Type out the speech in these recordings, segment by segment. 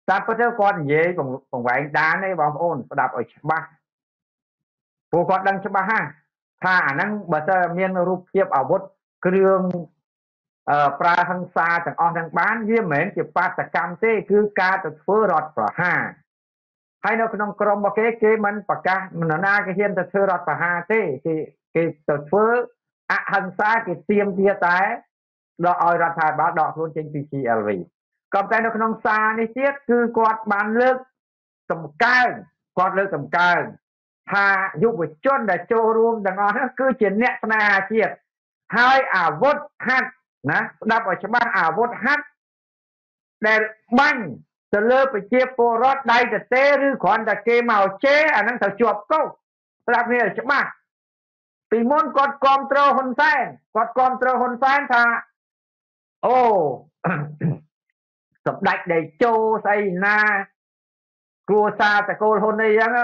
តាមពិតទៅគាត់និយាយបង្វែងដានទេបងប្អូនស្ដាប់ឲ្យច្បាស់ពួកគាត់ដឹងច្បាស់ថាអាហ្នឹងបើតើមានរូបភាពអាវុធគ្រឿងប្រើហិង្សាទាំងអស់ហ្នឹងបានវាមិនមែនជាបាតកម្មទេគឺការទៅធ្វើរដ្ឋប្រហារហើយនៅក្នុងក្រមរបស់គេមិនប្រកាសមិនណាគេហ៊ានទៅធ្វើរដ្ឋប្រហារទេគេទៅធ្វើអហិង្សាគេទៀមទាតែដកឲ្យរដ្ឋាភិបាលដកខ្លួនចេញពី CLV ក៏តែនៅក្នុងសារនេះទៀតគឺគាត់បានលើកតម្កើងថាយុវជនដែលចូលរួមទាំងអស់នោះគឺជាអ្នកស្នេហាជាតិហើយអាវុធហត្ថណាស្ដាប់ឲ្យច្បាស់អាវុធហត្ថដែលបាញ់ទៅលើប្រជាពលរដ្ឋដៃទទេឬគ្រាន់តែគេមកជេរអានឹងត្រូវជាប់គុកស្ដាប់នេះឲ្យច្បាស់ពីមុនគាត់គ្រប់គ្រងហ៊ុនសែនថាអូសម្ដេចដេជោស្អីណាគ្រួសារតកូលហ៊ុនអីចឹង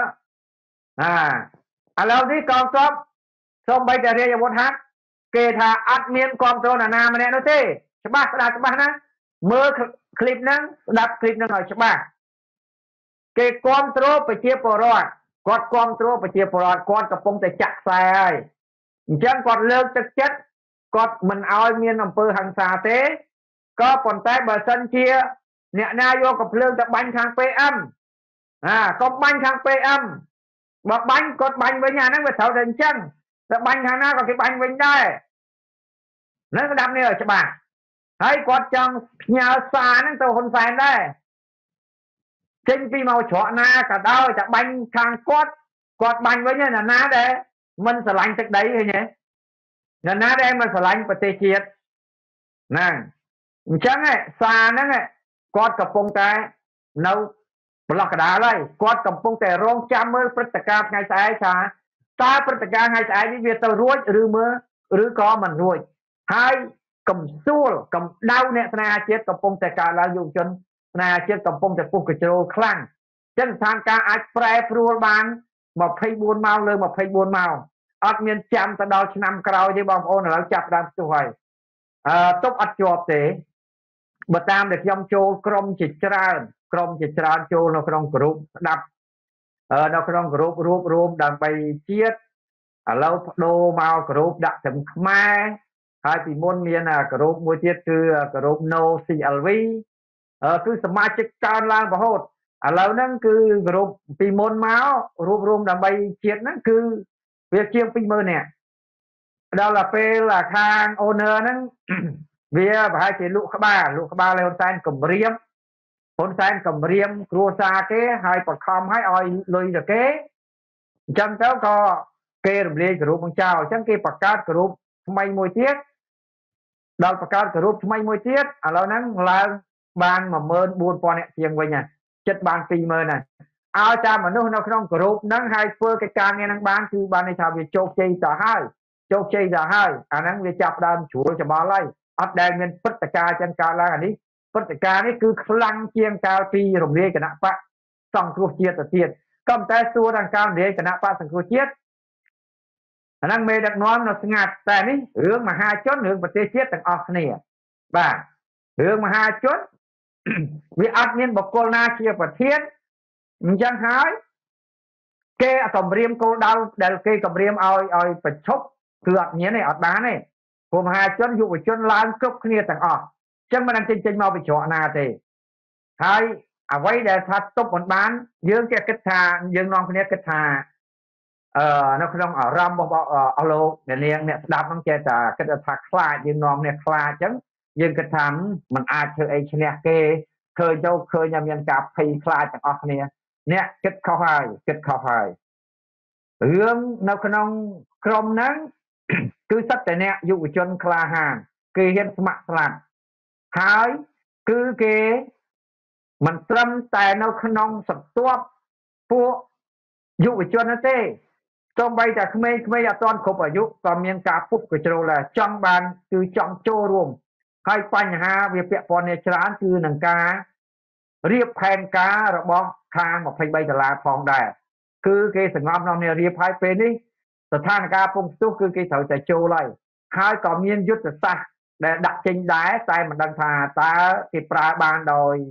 ឥឡូវនេះកងទ័ពសូម្បីតែរាជអាវុធហត្ថគេថាអត់មានគ្រប់គ្រងណាម្នាក់នោះទេច្បាស់ណាមើលคลิปហ្នឹងស្ដាប់คลิปហ្នឹងឲ្យច្បាស់គេគ្រប់គ្រងប្រជាពលរដ្ឋគាត់គ្រប់គ្រងប្រជាពលរដ្ឋគាត់កំពុងតែចាក់ខ្សែហើយអញ្ចឹងគាត់លើកទឹកចិត្តគាត់មិនឲ្យមានអំពើហិង្សាទេក៏ប៉ុន្តែបើសិនជាអ្នកណាយកកំភ្លើងទៅបាញ់ខាង PM កុំបាញ់ខាង PM បើបាញ់គាត់បាញ់វិញអាហ្នឹងវាត្រូវតែអញ្ចឹងតែបាញ់ខាងណាក៏គេបាញ់វិញដែរនឹងស្ដាប់នេះឲ្យច្បាស់ហើយគាត់ចង់ផ្ញើសារហ្នឹងទៅហ៊ុនសែនដែរចេញពីមកច្រកណាក៏ដោយតែបាញ់ខាងគាត់បាញ់វិញណាដែរមិនស្រឡាញ់ទឹកដីឃើញទេណាដែរមិនស្រឡាញ់ប្រទេសជាតិហ្នឹងអញ្ចឹងសារហ្នឹងគាត់កំពុងតែនៅប្រឡោះកដាលហើយគាត់កំពុងតែរងចាំមើលព្រឹត្តិការណ៍ថ្ងៃស្អែកថាតើព្រឹត្តិការណ៍ថ្ងៃស្អែកនេះវាទៅរួចឬក៏មិនរួចហើយកំសួលកំដៅអ្នកស្នេហាជាតិកំពុងតែកើតឡើងយុវជនស្នេហាជាតិកំពុងតែពុះកជ្រោលខ្លាំងអញ្ចឹងស្ថានភាពអាចប្រែប្រួលបាន24ម៉ោងលើ24ម៉ោងអត់មានចាំទៅដល់ឆ្នាំក្រោយទេបងប្អូនឥឡូវចាប់ដើមផ្ទុះហើយទុកអត់ជាប់ទេបើតាមដែលខ្ញុំចូលក្រុមជាច្រើនចូលនៅក្នុងក្រុមស្ដាប់នៅក្នុងក្រុមរួបរวมដើម្បីជាតិឥឡូវបដូរមកក្រុមដាក់ត្រឹមខ្មែរហើយពីមុនមានក្រុមមួយទៀតគឺក្រុម No CLV គឺសមាជិកកើនឡើងរហូតឥឡូវហ្នឹងគឺក្រុមពីមុនមករួបរวมដើម្បីជាតិហ្នឹងគឺវាជាង 20000 នាក់ដល់ពេលខាង owner ហ្នឹងវាប្រហែលជាលក់ក្បាលហ៊ុនសែនគម្រាមគ្រួសារគេហើយបខំឲ្យលុយទៅគេអញ្ចឹងទៅក៏គេរំលាយក្រុមនឹងចោលអញ្ចឹងគេបង្កើតក្រុមថ្មីមួយទៀតដល់បង្កើតក្រុមថ្មីមួយទៀតឥឡូវហ្នឹងឡើងបាន 14000 នាក់ជាងវិញចិត្តបាន 20000 ហើយឲ្យតាមមនុស្សនៅក្នុងក្រុមហ្នឹងហើយធ្វើកិច្ចការងារហ្នឹងបានគឺបានន័យថាវាជោគជ័យទៅហើយអាហ្នឹងវាចាប់ដើមជ្រួលច្បល់ហើយអត់ដែលមានព្រឹត្តិការណ៍ចឹងកើតឡើងអានេះព្រឹត្តិការណ៍នេះគឺខ្លាំងជាងកាលពីរំលាយគណៈបកសង្គ្រោះជាតិទៅទៀតក៏តែសួរដល់ការរំលាយគណៈបកសង្គ្រោះជាតិអាហ្នឹងមេដឹកនាំនៅស្ងាត់តែនេះរឿងមហាជនរឿងប្រទេសជាតិទាំងអស់គ្នាបាទរឿងមហាជនវាអត់មានបុគ្គលណាជាប្រធានអញ្ចឹងហើយគេគម្រាមគោលដៅដែលគេគម្រាមឲ្យប្រឈប់គឺអត់មានទេអត់បានទេព្រោះមហាជនយុវជនឡើងគ្រប់គ្នាទាំងអស់អញ្ចឹងមិនដឹងចេញមកពីច្រកណាទេហើយអ្វីដែលថាទប់មិនបានយើងគេគិតថាយើងនាំគ្នាគិតថានៅក្នុងអារម្មណ៍របស់អស់លោកអ្នកស្ដាប់ហ្នឹងចេះតែគិតថាខ្លាចយើងនាំគ្នាខ្លាចអញ្ចឹងយើងគិតថាมันអាចធ្វើអីឈ្នះគេឃើញទៅឃើញថាមានការភ័យខ្លាចទាំងអស់គ្នាអ្នកគិតខុសហើយរឿងនៅក្នុងក្រុមហ្នឹងគឺសិតតែអ្នកយុវជនក្លាហានគេហ៊ានស្ម័គ្រស្លាប់ហើយគឺគេមិនត្រឹមតែនៅក្នុងសន្ទាប់ពួកយុវជនទេសូម្បីតែក្មេងៗអត់ទាន់គ្រប់អាយុក៏មានការពុះកជ្រោលដែរចង់បានគឺចង់ចូលរួមហើយបញ្ហាវាពាក់ព័ន្ធនេះច្រើនគឺនឹងការរៀបផែនការរបស់ខាង$23ផងដែរគឺគេសង្ងំនាំគ្នារៀបហើយពេលនេះស្ថានភាពពងផ្ទុះគឺគេត្រូវតែចូលហើយក៏មានយុទ្ធសាស្ត្រដែលដាក់ចេញដែរតែមិនដឹងថាតើគេប្រើបានដោយ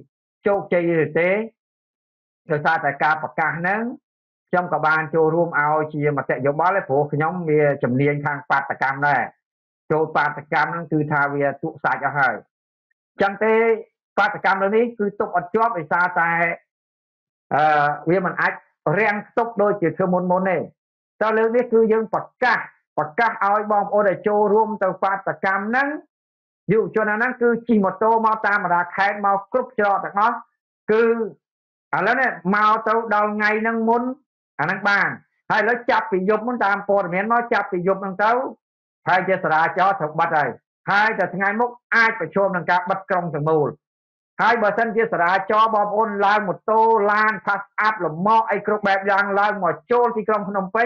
ជោគជ័យឬទេដោយសារតែការប្រកាសហ្នឹងខ្ញុំក៏បានចូលរួមឲ្យជាមតិយោបល់ព្រោះខ្ញុំវាជំនាញខាងបាតកម្មដែរចូលបាតកម្មហ្នឹងគឺថាវាទុកសាច់អស់ហើយចឹងទេបាតកម្មនេះគឺទុកអត់ជាប់ដោយសារតែវាមិនអាចរាំងទុកដូចជាធ្វើមុនទេតើលើកនេះគឺយើងប្រកាសឲ្យបងប្អូនដែលចូលរួមទៅបាតកម្មហ្នឹងយុវជនហ្នឹងគឺជិះម៉ូតូមកតាមបណ្ដាខេត្តមកគ្រប់ច្រកទាំងអស់គឺឥឡូវនេះមកទៅដល់ថ្ងៃហ្នឹងមុនអាហ្នឹងបានហើយឥឡូវចាប់ពីយប់មុនតាមព័ត៌មានមកចាប់ពីយប់ហ្នឹងទៅហើយជាសារាចរត្រូវបិទហើយតែថ្ងៃមុខអាចប្រឈមនឹងការបិទក្រុងទាំងមូលហើយបើសិនជាសារាចរបងប្អូនឡើងម៉ូតូឡាន pass up លំអអីគ្រប់បែបយ៉ាងឡើងមកចូលទីក្រុងភ្នំពេញ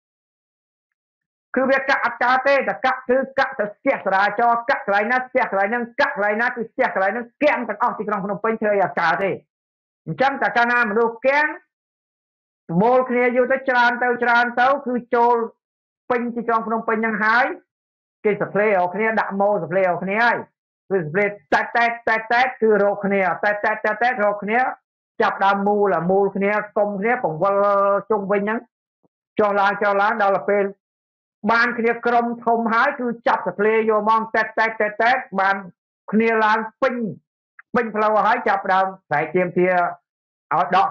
គឺវាកាក់អត់កើតទេតែកាក់គឺកាក់ទៅស្ទះសារាចរកាក់កន្លែងណាស្ទះកន្លែងហ្នឹងកាក់កន្លែងណាគឺស្ទះកន្លែងហ្នឹងគាំងទាំងអស់ទីក្រុងភ្នំពេញធ្វើឲ្យអត់កើតទេអញ្ចឹងតែកាលណាមនុស្សគាំងមូលគ្នាយូរទៅច្រើនទៅគឺចូលពេញទីក្រុងភ្នំពេញហ្នឹងហើយគេសផ្លេរកគ្នាដាក់ម៉ូសផ្លេរកគ្នាហើយគឺសផ្លេតែគឺរកគ្នាតែរកគ្នាចាប់ដើមមូលគ្នាគុំគ្នាបង្វិលជុំវិញហ្នឹងចុះឡើងដល់ពេលបានគ្នាក្រុមធំហើយគឺចាប់សផ្លេយកមកតែបានគ្នាឡើងពេញផ្លូវហើយចាប់ដើមស្រែកទៀមទាឲ្យដក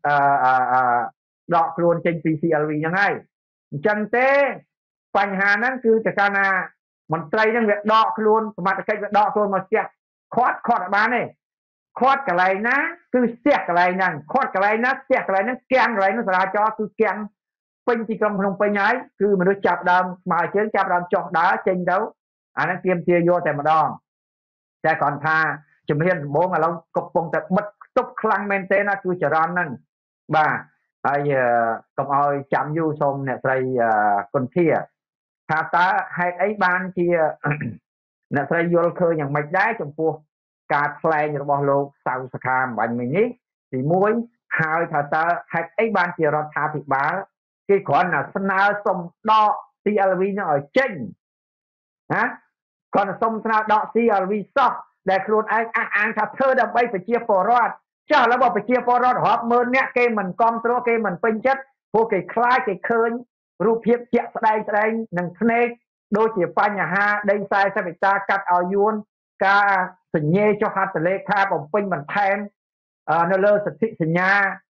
ខ្លួនចេញពី CLV ហ្នឹងហើយអញ្ចឹងទេបញ្ហាហ្នឹងគឺតែកាលណាមន្ត្រីហ្នឹងវាដកខ្លួនសមត្ថកិច្ចវាដកខ្លួនមកស្ទះខាត់អត់បានទេខាត់កន្លែងណាគឺស្ទះកន្លែងហ្នឹងខាត់កន្លែងណាស្ទះកន្លែងហ្នឹងគាំងកន្លែងហ្នឹងសារាចរគឺគាំងពេញទីក្រុងភ្នំពេញហើយគឺមនុស្សចាប់ដើមស្មើជើងចាប់ដើមចុះដើរចេញទៅអាហ្នឹងទៀមទាយកតែម្ដងតែគាត់ថាជំនាញដំបូងឥឡូវកំពុងតែបិទខ្ទប់ខ្លាំងមែនទេណាគឺចរន្តហ្នឹងបាទហើយកុំឲ្យចាំយូរសូមអ្នកស្រីគុនធាថាតើហេតុអីបានជាអ្នកស្រីយល់ឃើញយ៉ាងម៉េចដែរចំពោះការថ្លែងរបស់លោកសៅសខាអំបញ្ញមិញនេះទី1ហើយថាតើហេតុអីបានជារដ្ឋាភិបាលគេគ្រាន់តែស្នើសុំដក CLV នឹងឲ្យចេញណាគាត់ទៅសុំស្នើដក CLV សោះដែលខ្លួនឯងអះអាងថាធ្វើដើម្បីប្រជាពលរដ្ឋចាស់ឥឡូវបើប្រជាពលរដ្ឋរាប់ម៉ឺននាក់គេមិនគ្រប់គ្រងគេមិនពេញចិត្តព្រោះគេខ្លាចគេឃើញរូបភាពជាក់ស្ដែងនឹងភ្នែកដូចជាបញ្ហាដី40ហិកតាកាត់ឲ្យយួនការសញ្ញេចុះហត្ថលេខាបំពេញបន្ថែមនៅលើសន្ធិសញ្ញា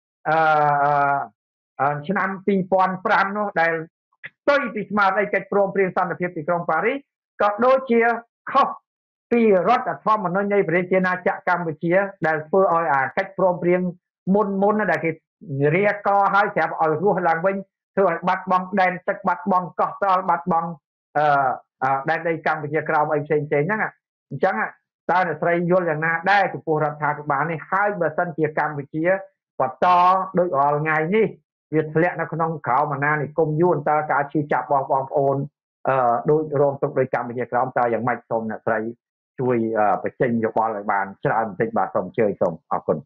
ឆ្នាំ2005នោះដែលផ្ទុយពីស្មារតីកិច្ចព្រមព្រៀងសន្តិភាពទីក្រុងប៉ារីសក៏ដូចជាខុសពីរដ្ឋធម្មនុញ្ញនៃប្រជាណាចក្រកម្ពុជាដែលធ្វើឲ្យអាកិច្ចព្រមព្រៀងមុនដែលគេរាកឲ្យស្រាប់ឲ្យរស់ឡើងវិញធ្វើឲ្យបាត់បង់ដែនទឹកបាត់បង់កោះត្រល់បាត់បង់ដែនដីកម្ពុជាក្រោមអីផ្សេងហ្នឹងអញ្ចឹងតើអ្នកស្រីយល់យ៉ាងណាដែរចំពោះរដ្ឋាភិបាលនេះហើយបើសិនជាកម្ពុជាបន្តដោយរាល់ថ្ងៃនេះវាធ្លាក់នៅក្នុងក្រោមអាណានិគមយួនតើការជឿចាប់បងប្អូនដោយរងទុកដោយកម្ពុជាក្រោមតើយ៉ាងម៉េចសូមអ្នកស្រីជួយបញ្ចេញយោបល់ឲ្យបានច្រើនបន្តិចបាទសូមអញ្ជើញសូមអរគុណ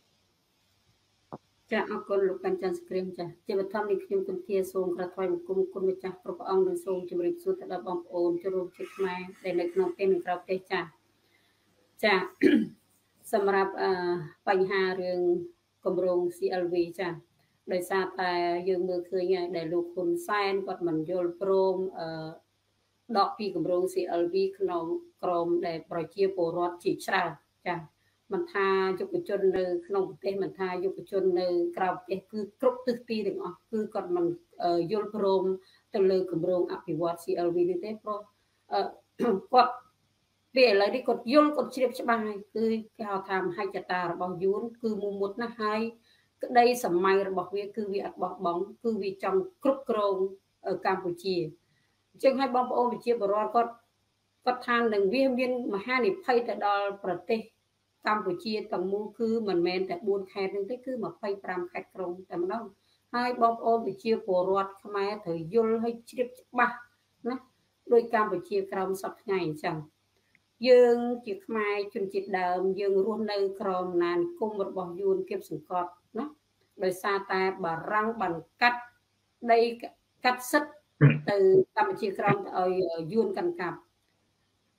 ចាអរគុណលោកបញ្ច័ន្ទសក្រៀមចាជាបឋមនេះខ្ញុំគុណធាសូមក្រាបថ្វាយបង្គំគុណម្ចាស់គ្រប់ព្រះអង្គនិងសូមជម្រាបសួរទៅដល់បងប្អូនចូលរួមជាតិខ្មែរដែលនៅក្នុងផ្ទះនិងក្រៅផ្ទះចាសម្រាប់បញ្ហារឿងគម្រោង CLV ចាដោយសារតែយើងមើលឃើញហើយដែលលោកហ៊ុនសែនគាត់មិនយល់ព្រមដកពីគម្រោង CLV ក្នុងក្រមដែលប្រជាពលរដ្ឋជាច្រើនចាមិនថាយុវជននៅក្នុងប្រទេសមិនថាយុវជននៅក្រៅប្រទេសគឺគ្រប់ទិសទីទាំងអស់គឺគាត់មិនយល់ព្រមទៅលើគម្រោងអភិវឌ្ឍ CLV នេះទេព្រោះគាត់ពេលឥឡូវនេះគាត់យល់គាត់ជ្រាបច្បាស់ហើយគឺគេហៅថាមហិច្ឆតារបស់យួនគឺមុំមុតណាស់ហើយក្តីសម័យរបស់វាគឺវាអត់បោះបង់គឺវាចង់គ្រប់គ្រងកម្ពុជាអញ្ចឹងហើយបងប្អូនប្រជាពលរដ្ឋគាត់ថានឹងវាមានមហានិភ័យទៅដល់ប្រទេសកម្ពុជាទាំងមូលគឺមិនមែនតែ4ខេត្តនោះទេគឺ25ខេត្តក្រុងតែម្ដងហើយបងប្អូនប្រជាពលរដ្ឋខ្មែរត្រូវយល់ឲ្យជ្រាបច្បាស់ណាដោយកម្ពុជាក្រោមសពថ្ងៃអញ្ចឹងយើងជាខ្មែរជនជាតិដើមយើងរស់នៅក្រោមអាណានិគមរបស់យួនគៀបសង្កត់ណាដោយសារតែបារាំងបានកាត់ដីកាត់សិទ្ធទៅកម្ពុជាក្រោមទៅឲ្យយួនកាន់កាប់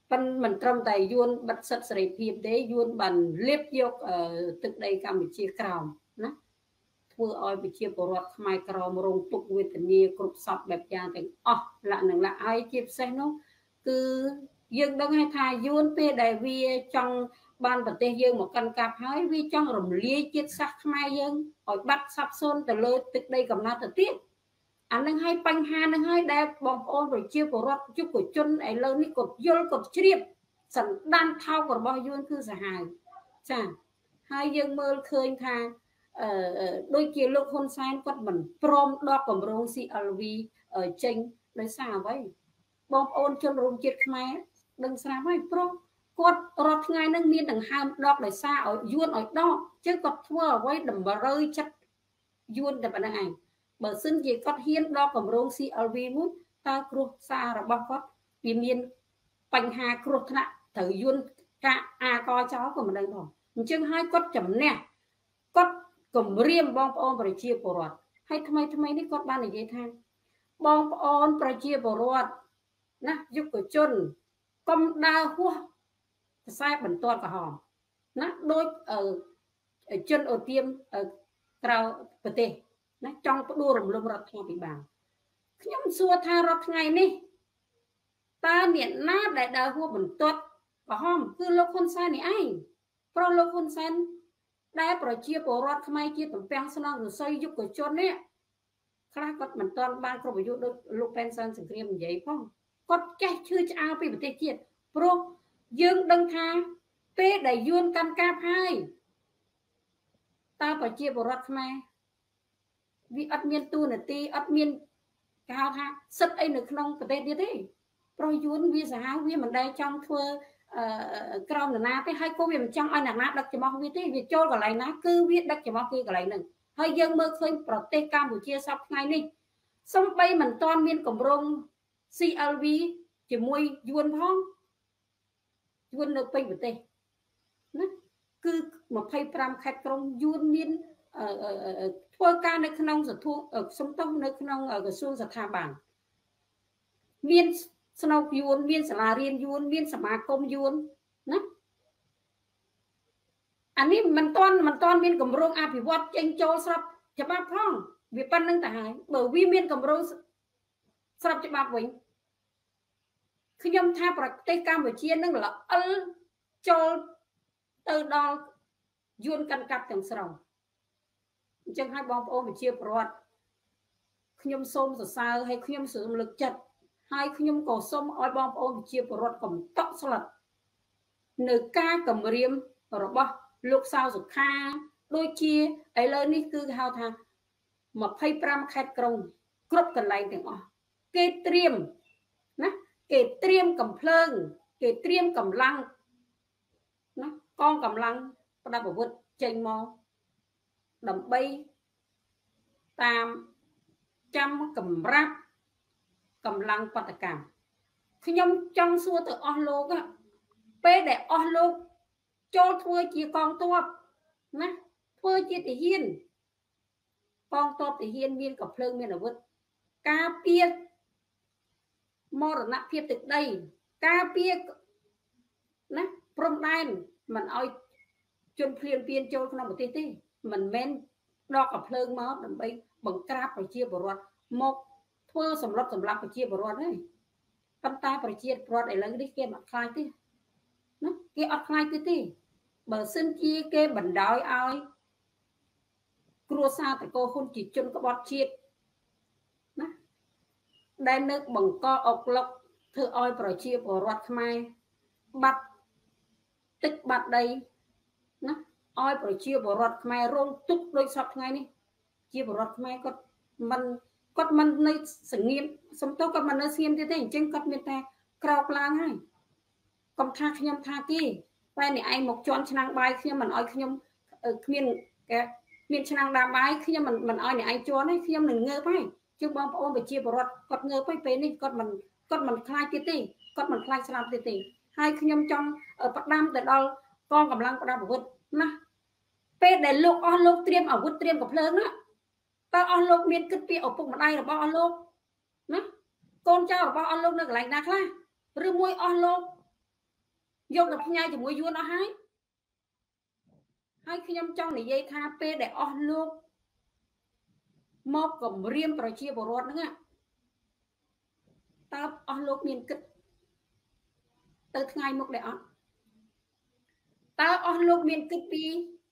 ប៉ុន្តែមិនត្រឹមតែយួនបិទសិទ្ធិសេរីភាពទេយួនបានលៀបយកទឹកដីកម្ពុជាក្រោមណាធ្វើឲ្យប្រជាពលរដ្ឋខ្មែរក្រមរងទុក្ខវេទនាគ្រប់សពបែបយ៉ាងទាំងអស់លក្ខណៈហើយជាពិសេសនោះគឺយើងដឹងថាយួនពេលដែលវាចង់បានប្រទេសយើងមកកាន់កាប់ហើយវាចង់រំលាយជាតិសាសន៍ខ្មែរយើងឲ្យបាត់សាប់សូន្យទៅលើទឹកដីកំណើតទៅទៀតអានឹងឲ្យបញ្ហានឹងឲ្យដែលបងប្អូនប្រជាពលរដ្ឋយុវជនឥឡូវនេះគាត់យល់គាត់ជ្រាបសន្តានថោករបស់យួនគឺសាហាវចាហើយយើងមើលឃើញថាដូចជាលោកហ៊ុនសែនគាត់មិនព្រមដកគម្រោង CLV ចេញដោយសារអ្វីបងប្អូនជនរួមជាតិខ្មែរដឹងស្រាប់ហើយព្រោះគាត់រាល់ថ្ងៃហ្នឹងមានដង្ហើមដកដោយសារឲ្យយួនឲ្យដកchứគាត់ធ្វើអ្វីតម្រូវចិត្តយួនតែប៉ុណ្្នឹងឯងបើសិនជាគាត់ហ៊ានដកគម្រោង CLV មួយតើគ្រោះសាររបស់គាត់វាមានបញ្ហាគ្រោះថ្នាក់ត្រូវយួនកាអាកចោលក៏មិនដឹងផងអញ្ចឹងហើយគាត់ជំនះគាត់គម្រាមបងប្អូនប្រជាពលរដ្ឋហើយថ្មីនេះគាត់បាននិយាយថាបងប្អូនប្រជាពលរដ្ឋណាយុវជនកុំដើរហួសខ្សែបន្ទាត់ក្រហមណាដូចជនអូទៀមក្រៅប្រទេសណាចង់ផ្ដួលរំលំរដ្ឋាភិបាលខ្ញុំសួរថារាល់ថ្ងៃនេះតើអ្នកណាដែលដើរហួសបន្ទាត់ក្រហមគឺលោកហ៊ុនសែននេះឯងព្រោះលោកហ៊ុនសែនដែលប្រជាពលរដ្ឋខ្មែរជាទំពាំងស្នងរស័យយុវជននេះខ្លះគាត់មិនទាន់បានគ្រប់អាយុដូចលោកប៉ែនសែនសង្គ្រាមនិយាយផងគាត់ចេះឈឺឆ្អាលពីប្រទេសជាតិព្រោះយើងដឹងថាពេលដែលយួនកាន់កាប់ហើយតើប្រជាពលរដ្ឋខ្មែរវាអត់មានទូនាទីអត់មានគេហៅថាសិទ្ធអីនៅក្នុងប្រទេសទៀតទេព្រោះយួនវាសាហាវវាមិនដែលចង់ធ្វើក្រមនរណាទេហើយក៏វាមិនចង់ឲ្យអ្នកណាដឹកចំោះវាទេវាចូលកន្លែងណាគឺវាដឹកចំោះគេកន្លែងហ្នឹងហើយយើងមើលឃើញប្រទេសកម្ពុជាសពថ្ងៃនេះសំបីមិនទាន់មានគម្រោង CLV ជាមួយយួនផងយួននៅពេញប្រទេសណាគឺ25ខេត្តក្រុងយួនមានធ្វើការនៅក្នុងសំទោសនៅក្នុងក្រសួងស្ថាប័នមានស្នូកយួនមានសាលារៀនយួនមានសមាគមយួនណាអានេះមិនទាន់មានគម្រោងអភិវឌ្ឍចេញចូលស្រាប់ច្បាប់ផងវាប៉ុណ្្នឹងទៅហើយបើវាមានគម្រោងស្រាប់ច្បាប់វិញខ្ញុំថាប្រទេសកម្ពុជានឹងល្អិលចូលទៅដល់យួនកាន់កាប់ទាំងស្រុងអញ្ចឹងហើយបងប្អូនប្រជាពលរដ្ឋខ្ញុំសូមសរសើរហើយខ្ញុំសូមលើកចិត្តហើយខ្ញុំក៏សូមឲ្យបងប្អូនប្រជាពលរដ្ឋកុំតក់ស្លុតនៅការគម្រាមរបស់លោកសៅសុខាដូចជាឥឡូវនេះគឺគេហៅថា25ខេត្តក្រុងគ្រប់កន្លែងទាំងអស់គេត្រៀមណាគេត្រៀមកំភ្លើងគេត្រៀមកម្លាំងណាកងកម្លាំងប្រដាប់អាវុធចេញមកដើម្បីតាមចាំកម្រាស់កម្លាំងបដកម្មខ្ញុំចង់សួរទៅអស់លោកពេលដែលអស់លោកចូលធ្វើជាកងទ័ពណាធ្វើជាទាហានកងទ័ពទាហានមានកំភ្លើងមានអាវុធការពារមរណភាពទឹកដីការពារណាព្រំដែនមិនឲ្យជនភ្លាមពៀនចូលក្នុងប្រទេសទេមិនមែនដកកំភ្លើងមកដើម្បីបង្ក្រាបប្រជាពលរដ្ឋមកធ្វើសម្លុតសម្លាប់ប្រជាពលរដ្ឋទេប៉ុន្តែប្រជាពលរដ្ឋឥឡូវនេះគេមិនខ្លាចទេណាគេអត់ខ្លាចទេបើសិនជាគេបណ្ដោយឲ្យគ្រួសារតកោហ៊ុនជាជនក្បត់ជាតិណាដែលនៅបង្កអុកឡុកធ្វើឲ្យប្រជាពលរដ្ឋខ្មែរបាត់ទឹកបាត់ដីណាឲ្យប្រជាពលរដ្ឋខ្មែររងទុក្ខដោយសពថ្ងៃនេះជាពលរដ្ឋខ្មែរគាត់មិននៅស្ងៀមសំទោសគាត់មិននៅស្ងៀមទេអញ្ចឹងគាត់មានតែក្រោកឡើងហើយកុំថាខ្ញុំថាទេតែអ្នកឯងមកជន់ឆ្នាំងបាយខ្ញុំមិនឲ្យខ្ញុំគ្មានឆ្នាំងដាំបាយខ្ញុំមិនឲ្យអ្នកឯងជន់ទេខ្ញុំនឹងងើបហើយជឿបងប្អូនប្រជាពលរដ្ឋគាត់ងើបហើយពេលនេះគាត់មិនខ្លាចទេគាត់មិនខ្លាចស្លាប់ទេហើយខ្ញុំចង់ផ្ដាំទៅដល់កងកម្លាំងប្រដាប់អាវុធណាពេលដែលលោកអស់លោកត្រៀមអាវុធត្រៀមកំភ្លើងណាតើអស់លោកមានគិតពីឪពុកម្ដាយរបស់អស់លោកណាកូនចៅរបស់អស់លោកនៅកន្លែងណាខ្លះឬមួយអស់លោកយកទៅផ្ញើជាមួយយួនអស់ហើយខ្ញុំចង់និយាយថាពេលដែលអស់លោកមកគម្រាមប្រជាពលរដ្ឋហ្នឹងតើអស់លោកមានគិតទៅថ្ងៃមុខដែរអត់តើអស់លោកមានគិតពី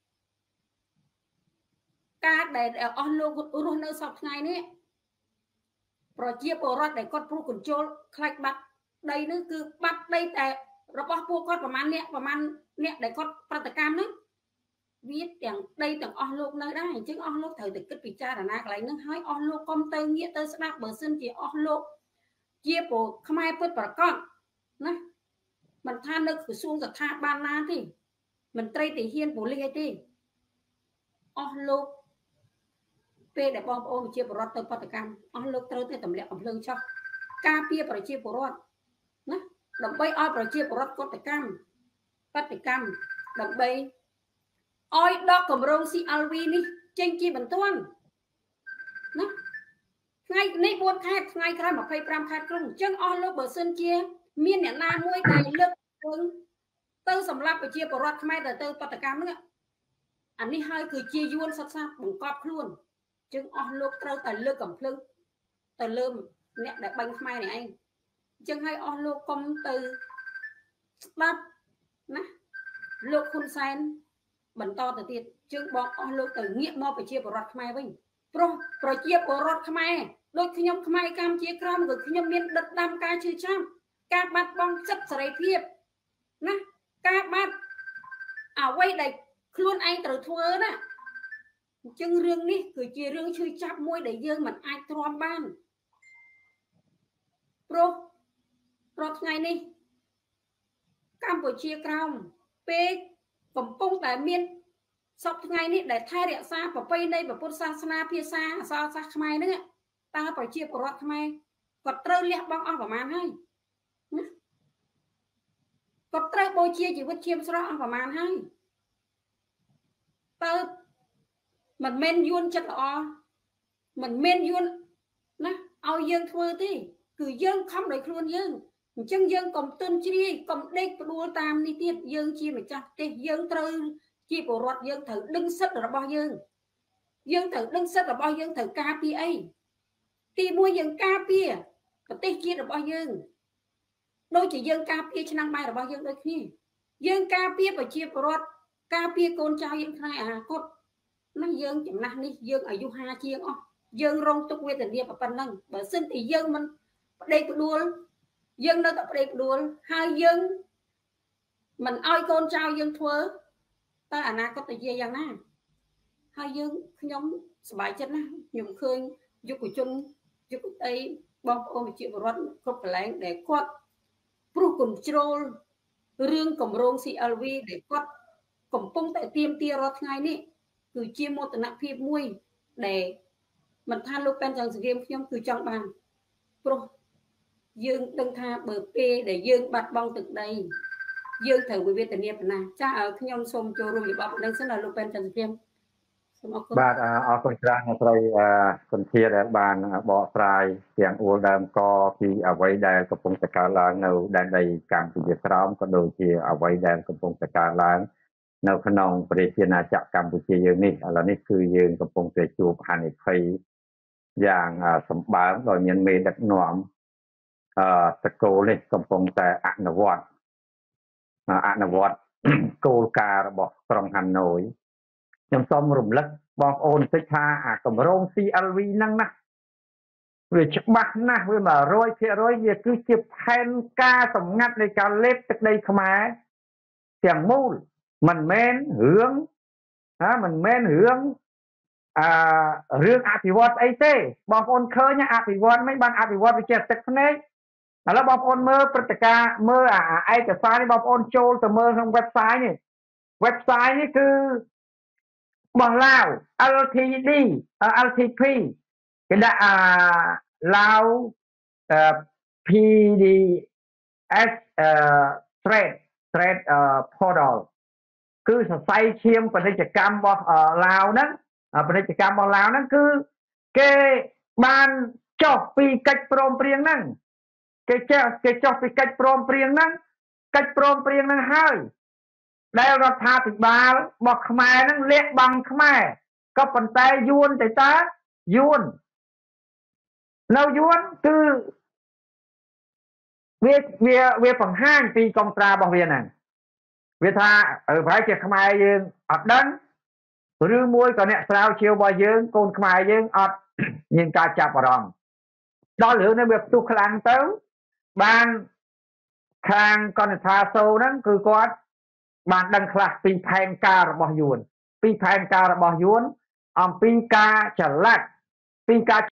ការដែលអស់លោករស់នៅសពថ្ងៃនេះប្រជាពលរដ្ឋដែលគាត់ព្រោះកញ្ជលខ្លាច់បាត់ដីនេះគឺបាត់ដីតែរបស់ពួកគាត់ប្រមាណអ្នកដែលគាត់ប្រតិកម្មហ្នឹងវាទាំងដីទាំងអស់លោកនៅដែរអញ្ចឹងអស់លោកត្រូវតែគិតពិចារណាកន្លែងហ្នឹងហើយអស់លោកកុំទៅងាកទៅស្ដាប់បើសិនជាអស់លោកជាពលខ្មែរពិតប្រកបណាមិនថានៅក្រសួងស្ថាប័នណាទេមន្ត្រីទាហានប៉ូលីសអីទេអស់លោកពេលដែលបងប្អូនជាពលរដ្ឋទៅបដកម្មអស់លោកត្រូវតែទម្លាក់កំភ្លើងចោះការពារប្រជាពលរដ្ឋណាដើម្បីឲ្យប្រជាពលរដ្ឋកតកម្មបដកម្មដើម្បីឲ្យដកគម្រោង CLV នេះចេញជាបន្ទាន់ណាថ្ងៃនេះ4ខែថ្ងៃក្រោយ25ខែក្រុងអញ្ចឹងអស់លោកបើសិនជាមានអ្នកណាមួយដែលលើកទៅសម្រាប់ប្រជាពលរដ្ឋខ្មែរទៅបដកម្មហ្នឹងអានេះហើយគឺជាយួនសត្វសាបបង្កប់ខ្លួនចឹងអស់លោកត្រូវតែលើកកំភ្លើងទៅលើអ្នកដែលបាញ់ខ្មែរនេះឯងអញ្ចឹងហើយអស់លោកកុំទៅស្ដាប់ណាលោកហ៊ុនសែនបន្តទៅទៀតជើងបងអស់លោកទៅងាកមកប្រជាពលរដ្ឋខ្មែរវិញព្រោះប្រជាពលរដ្ឋខ្មែរដូចខ្ញុំខ្មែរកម្ពុជាក្រមគឺខ្ញុំមានដិតដាំការជឿចាំការបាត់បង់សិទ្ធិសេរីភាពណាការបាត់អ្វីដែលខ្លួនឯងត្រូវធ្វើណាអញ្ចឹងរឿងនេះគឺជារឿងឈឺចាប់មួយដែលយើងមិនអាចទ្រាំបានព្រោះរាល់ថ្ងៃនេះកម្ពុជាក្រោមពេលកំពុងតែមានសពថ្ងៃនេះដែលថែរក្សាប្រពៃណីពុទ្ធសាសនាភាសាអក្សរសាស្ត្រខ្មែរហ្នឹងតើប្រជាពលរដ្ឋខ្មែរគាត់ត្រូវលះបង់អស់ប្រមាណហើយណាគាត់ត្រូវបូជាជីវិតឈាមស្រស់អស់ប្រមាណហើយតើមិនមែនយួនចិត្តល្អមិនមែនយួនណាឲ្យយើងធ្វើទេគឺយើងខំដោយខ្លួនយើងអញ្ចឹងយើងកុំទន់ជ្រាយកុំដេកផ្ដួលតាមនេះទៀតយើងជាម្ចាស់ប្រទេសយើងត្រូវជាពលរដ្ឋយើងត្រូវដឹងសិទ្ធិរបស់យើងត្រូវដឹងសិទ្ធិរបស់យើងត្រូវការពារអីទី1យើងការពារប្រទេសជាតិរបស់យើងដូចជាយើងការពារឆ្នាំបាយរបស់យើងដូចគ្នាយើងការពារប្រជាពលរដ្ឋការពារកូនចៅយើងថ្ងៃអនាគតណាយើងចំណាស់នេះយើងអាយុ50ជាងអស់យើងរងទុក្ខវេទនាប៉ុណ្ណឹងបើសិនតែយើងមិនប្តេកផ្ដួលយើងនៅតែប្តេកផ្ដួលហើយយើងមិនឲ្យកូនចៅយើងធ្វើតើអនាគតទៅជាយ៉ាងណាហើយយើងខ្ញុំសប្បាយចិត្តណាស់ខ្ញុំឃើញយុវជនយុវតីបងប្អូនប្រជាពលរដ្ឋគ្រប់កន្លែងដែលគាត់ព្រោះ control រឿងគម្រោង CLV ដែលគាត់កំពុងតែទៀមទារាល់ថ្ងៃនេះគឺជាមោទនភាពមួយដែលមិនថាលោកប៉ែនចង់សង្គ្រាមខ្ញុំគឺចង់បានព្រោះយើងដឹងថាបើពេលដែលយើងបាត់បង់ទឹកដីយើងត្រូវវិវេទនាប៉ុណ្ណាចាខ្ញុំសូមចូលរួមរបបប៉ុណ្ណឹងសិនដល់លោកប៉ែនចន្ទសង្គ្រាមសូមអរគុណបាទអរគុណច្រើនអ្នកស្រីគុណធាដែលបានបកស្រាយទាំងអួលដើមកពីអ្វីដែលកំពុងតែកើតឡើងនៅដែនដីកម្ពុជាក្រោមក៏ដូចជាអ្វីដែលកំពុងតែកើតឡើងនៅក្នុងប្រជាណាចក្រកម្ពុជាយើងនេះឥឡូវនេះគឺយើងកំពុងតែជួបហានិភ័យយ៉ាងសម្បើមដោយមានមេដឹកនាំតកូលនេះកំពុងតែអនុវត្តគោលការណ៍របស់ក្រុងហាណូយខ្ញុំសូមរំលឹកបងប្អូនបន្តិចថាអាគម្រោង CLV ហ្នឹងណាវាច្បាស់ណាស់វា 100% វាគឺជាផែនការសម្ងាត់នៃការលេបទឹកដីខ្មែរទាំងមូលមិនមែនរឿងរឿងអភិវឌ្ឍអីទេបងប្អូនឃើញអភិវឌ្ឍមិនបានអភិវឌ្ឍវាជាទឹកភ្នែកឥឡូវបងប្អូនមើលព្រឹត្តិការណ៍មើលឯកសារនេះបងប្អូនចូលទៅមើលក្នុង website នេះគឺបោះឡាវ LTD LTP គេដាក់ឡាវPDS trade portal គឺសរសៃឈាមពាណិជ្ជកម្មរបស់ឡាវហ្នឹងគឺគេបានចុះពីកិច្ចព្រមព្រៀងហ្នឹងគេចុះពីកិច្ចព្រមព្រៀងហ្នឹងកិច្ចព្រមព្រៀងនឹងហើយដែលរដ្ឋាភិបាលរបស់ខ្មែរនឹងលាក់បាំងខ្មែរក៏ប៉ុន្តែយួនតែតាយួននៅយួនគឺវាបង្ហាញពីកងត្រារបស់វាហ្នឹងវាថាប្រហែលជាខ្មែរយើងអត់ដឹងឬមួយក៏អ្នកស្រាវជ្រាវរបស់យើងកូនខ្មែរយើងអត់មានការចាប់អារម្មណ៍ដល់រឿងនេះវាផ្ទុះខ្លាំងទៅបានខាងកណិដ្ឋាសូហ្នឹងគឺគាត់បានដឹងខ្លះពីផែនការរបស់យួនពីផែនការរបស់យួនអំពីការចល័តពីការ